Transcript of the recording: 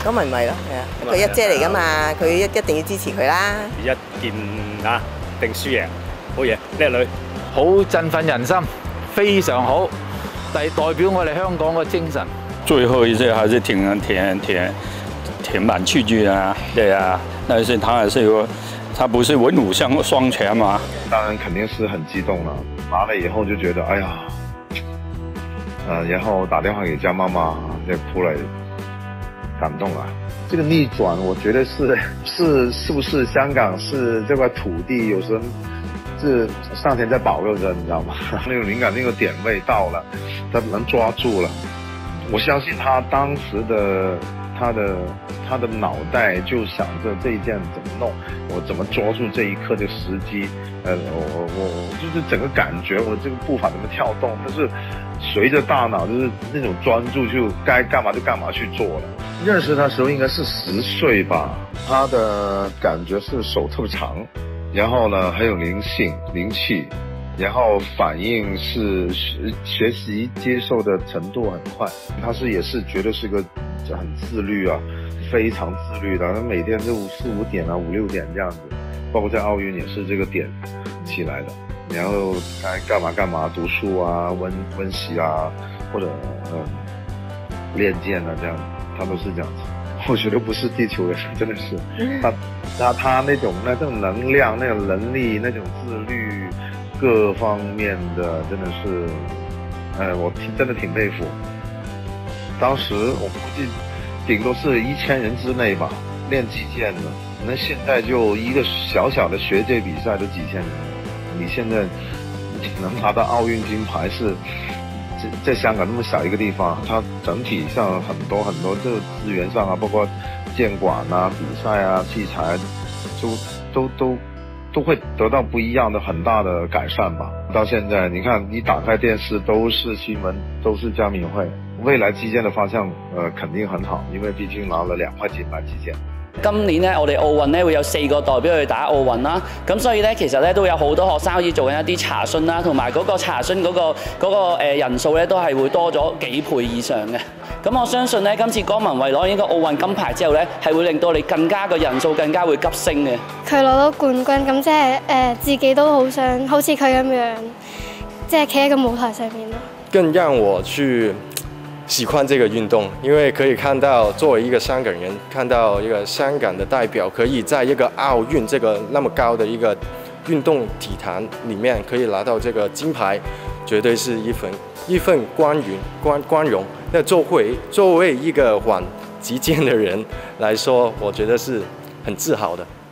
江文慧咯，係啊，佢一姐嚟噶嘛，佢一定要支持佢啦。 一件啊，定輸贏，好嘢，叻女， 好振奮人心，非常好，代表我哋香港嘅精神。 最後一次還是挺蠻趣劇的啊，對啊，但是他還是有，他不是文武雙全嘛。 當然肯定是很激動了，拿了以後就覺得，哎呀，然後打電話給家媽媽，就哭了。感動啊！這個逆轉，我覺得是不是香港是這塊土地有時是上天在保佑着，你知道嗎？那種靈感那個點位到了，他能抓住了。我相信他當時的他的腦袋就想着這一件怎麼弄，我怎麼抓住這一刻的時機。我就是整個感覺，我這個步伐怎麼跳動，但是隨着大腦就是那種專注，就該幹嘛就幹嘛去做了。認識他的時候應該是10歲吧，他的感覺是手特別長，然後呢很有靈氣，然後反應是學習接受的程度很快，他也是絕對是個很自律啊，非常自律的，他每天就4、5點啊5、6點這樣子，包括在奧運也是這個點起來的，然後該幹嘛讀書啊溫習啊，或者練劍啊這樣子。他都是這樣子，我覺得不是地球人，真的是，他那種能量、那種能力、那種自律，各方面的真的是，我真的挺佩服。當時我估計頂多是1000人之內吧，練擊劍的，那現在就一個小小的學界比賽都幾千人，你現在能拿到奧運金牌是。在香港那麼小一個地方，它整體上很多這個資源上啊，包括劍館啊、比賽啊、器材，都會得到不一樣的很大的改善吧。到現在，你看你打開電視都是新聞，都是江敏慧，未來擊劍的方向肯定很好，因為畢竟拿了2塊金牌擊劍。 今年咧，我哋奧運咧會有4個代表去打奧運啦，咁所以咧其實咧都有好多學生可以做緊一啲查詢啦，同埋嗰個查詢嗰個人數咧都係會多咗幾倍以上嘅。咁我相信咧今次江文慧攞呢個奧運金牌之後咧，係會令到你更加個人數更加會急升嘅。 佢攞到冠軍，咁即係自己都好想好似佢咁樣，即係企喺個舞台上面咯。 更讓我去喜歡這個運動，因為可以看到作為一個香港人，看到一個香港的代表可以在一個奧運這個那麼高的一個運動體壇裡面可以拿到這個金牌，絕對是一份光榮。那作為一個玩擊劍的人來說，我覺得是很自豪的。